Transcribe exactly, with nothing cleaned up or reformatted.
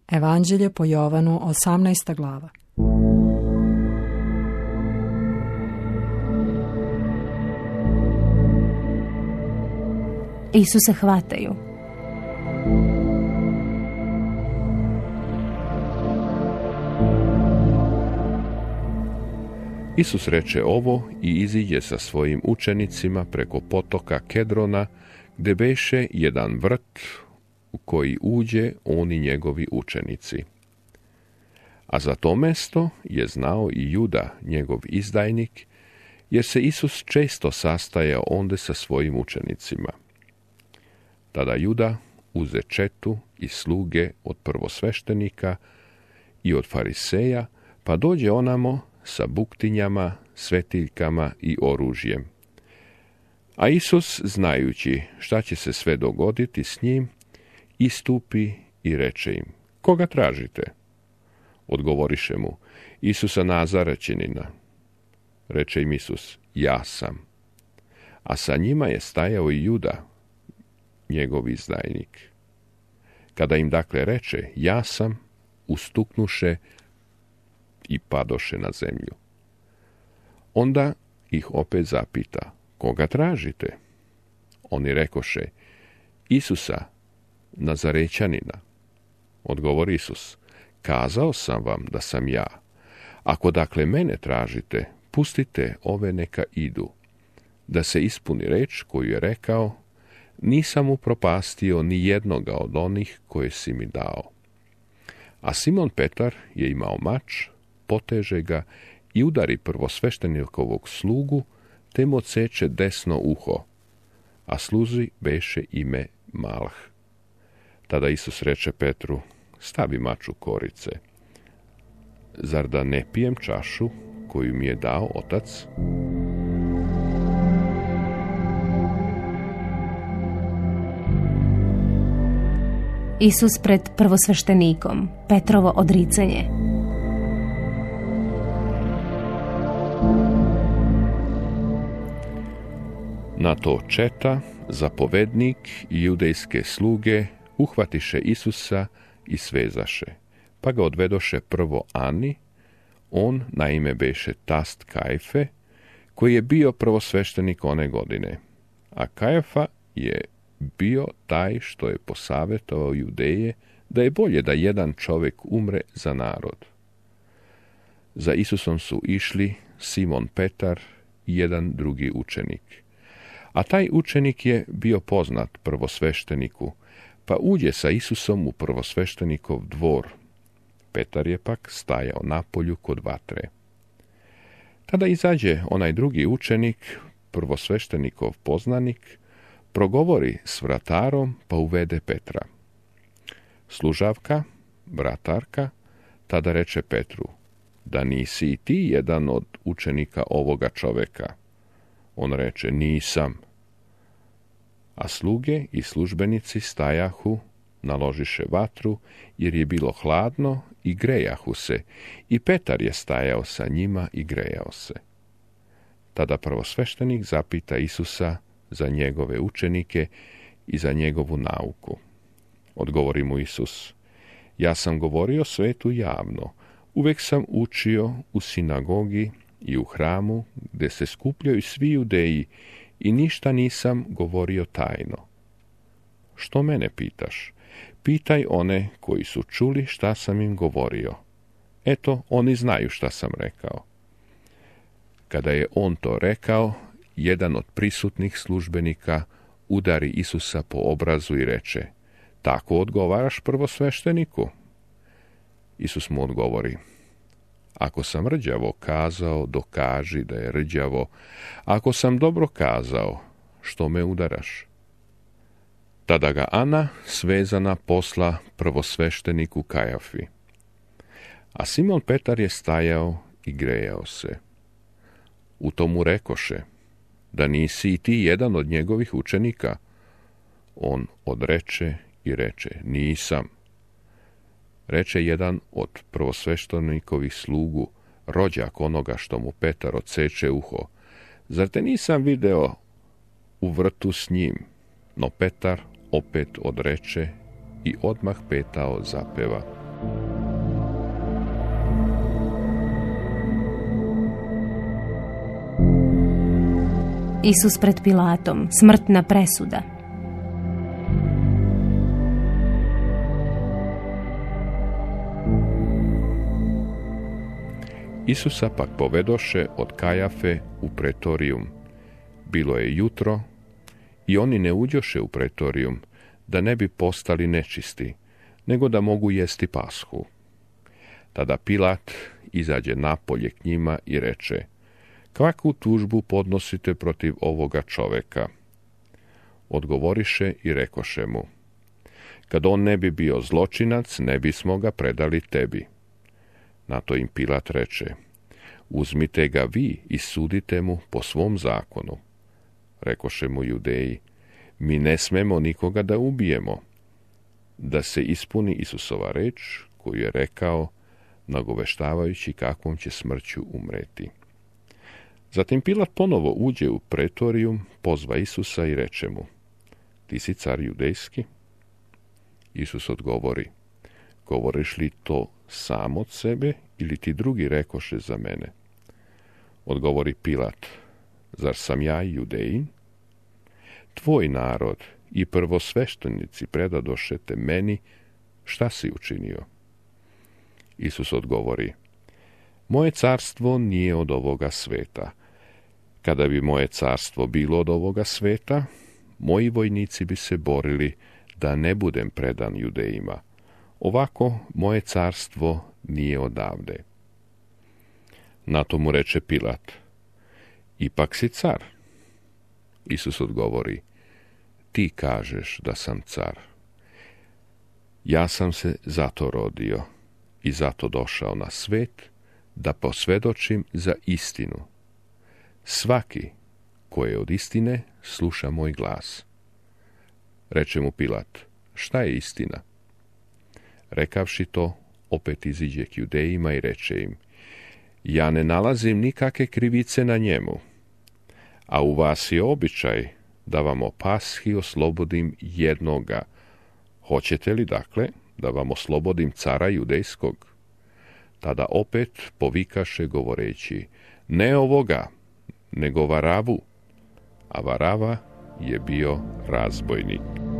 Evanđelje po Jovanu, osamnaesta glava. Isuse hvataju. Isus reče ovo i iziđe sa svojim učenicima preko potoka Kedrona, gde beše jedan vrt u koji uđe on i njegovi učenici. A za to mesto je znao i Juda, njegov izdajnik, jer se Isus često sastajao onde sa svojim učenicima. Tada Juda uze četu i sluge od prvosveštenika i od fariseja, pa dođe onamo sa buktinjama, svetiljkama i oružjem. A Isus, znajući šta će se sve dogoditi s njim, istupi i reče im: koga tražite? Odgovoriše mu: Isusa Nazarećanina. Reče im Isus: ja sam. A sa njima je stajao i Juda, njegov izdajnik. Kada im dakle reče: ja sam, ustuknuše i padoše na zemlju. Onda ih opet zapita: koga tražite? Oni rekoše: Isusa Nazarećanina. Odgovori Isus: kazao sam vam da sam ja. Ako dakle mene tražite, pustite ove neka idu, da se ispuni reč koju je rekao: nisam upropastio ni jednoga od onih koje si mi dao. A Simon Petar je imao mač, poteže ga i udari prvosveštenikovog slugu, te mu odseče desno uho, a sluzi beše ime Malh. Tada Isus reče Petru: stavi mač u korice. Zar da ne pijem čašu koju mi je dao Otac? Isus pred prvosveštenikom, Petrovo odricanje. Na to četa, zapovednik i judejske sluge uhvatiše Isusa i svezaše, pa ga odvedoše prvo Ani, on naime beše tast Kajfe, koji je bio prvosveštenik one godine, a Kajafa je bio taj što je posavetovao Judeje da je bolje da jedan čovjek umre za narod. Za Isusom su išli Simon Petar i jedan drugi učenik. A taj učenik je bio poznat prvosvešteniku, pa uđe sa Isusom u prvosveštenikov dvor. Petar je pak stajao napolju kod vatre. Tada izađe onaj drugi učenik, prvosveštenikov poznanik, progovori s vratarom, pa uvede Petra. Služavka, vratarka, tada reče Petru: da nisi i ti jedan od učenika ovoga čoveka? On reče: nisam. A sluge i službenici stajahu, naložiše vatru, jer je bilo hladno, i grejahu se, i Petar je stajao sa njima i grejao se. Tada prvosveštenik zapita Isusa za njegove učenike i za njegovu nauku. Odgovori mu Isus: ja sam govorio svetu javno, uvek sam učio u sinagogi i u hramu, gde se skupljaju svi Judeji, i ništa nisam govorio tajno. Što mene pitaš? Pitaj one koji su čuli šta sam im govorio. Eto, oni znaju šta sam rekao. Kada je on to rekao, jedan od prisutnih službenika udari Isusa po obrazu i reče: tako odgovaraš prvosvešteniku? Isus mu odgovori: ako sam rđavo kazao, dokaži da je rđavo. Ako sam dobro kazao, što me udaraš? Tada ga Ana svezana posla prvosvešteniku Kajafi. A Simon Petar je stajao i grejao se. U tomu rekoše: da nisi i ti jedan od njegovih učenika? On odreče i reče: nisam. Reče jedan od prvosveštenikovih slugu, rođak onoga što mu Petar odseče uho: zar te nisam video u vrtu s njim? No Petar opet odreče i odmah petao zapeva. Isus pred Pilatom, smrtna presuda. Isusa pak povedoše od Kajafe u pretorijum. Bilo je jutro i oni ne uđoše u pretorijum, da ne bi postali nečisti, nego da mogu jesti pashu. Tada Pilat izađe napolje k njima i reče: kakvu tužbu podnosite protiv ovoga čoveka? Odgovoriše i rekoše mu: kad on ne bi bio zločinac, ne bismo ga predali tebi. Na to im Pilat reče: uzmite ga vi i sudite mu po svom zakonu. Rekoše mu Judeji: mi ne smemo nikoga da ubijemo, da se ispuni Isusova reč koju je rekao, nagoveštavajući kakvom će smrću umreti. Zatim Pilat ponovo uđe u pretorijum, pozva Isusa i reče mu: ti si car judejski? Isus odgovori: govoriš li to sam od sebe ili ti drugi rekoše za mene? Odgovori Pilat: zar sam ja Judejin? Tvoj narod i prvosveštenici predadoše te meni, šta si učinio? Isus odgovori: moje carstvo nije od ovoga sveta. Kada bi moje carstvo bilo od ovoga sveta, moji vojnici bi se borili da ne budem predan Judejima. Ovako moje carstvo nije odavde. Na to mu reče Pilat: ipak si car? Isus odgovori: ti kažeš da sam car. Ja sam se zato rodio i zato došao na svet, da posvjedočim za istinu. Svaki ko je od istine sluša moj glas. Reče mu Pilat: šta je istina? Rekavši to, opet iziđe k Judejima i reče im: ja ne nalazim nikakve krivice na njemu, a u vas je običaj da vam o pashi oslobodim jednoga. Hoćete li dakle da vam oslobodim cara judejskog? Tada opet povikaše govoreći: ne ovoga, nego Varavu. A Varava je bio razbojnik.